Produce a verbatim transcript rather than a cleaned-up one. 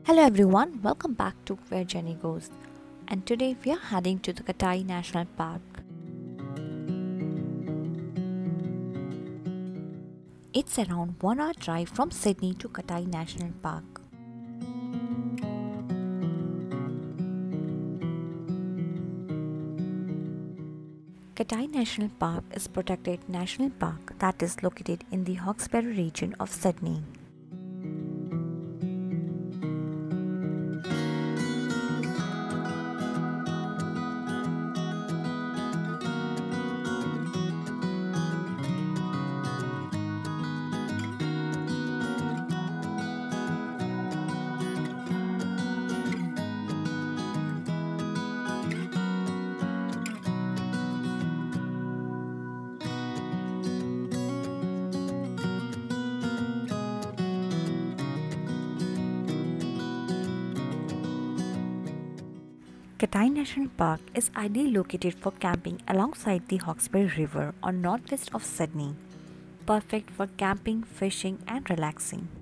Hello everyone, welcome back to Where Journey Goes. And today we are heading to the Cattai National Park. It's around one hour drive from Sydney to Cattai National Park. Cattai National Park is a protected national park that is located in the Hawkesbury region of Sydney. Cattai National Park is ideally located for camping alongside the Hawkesbury River on northwest of Sydney, perfect for camping, fishing and relaxing.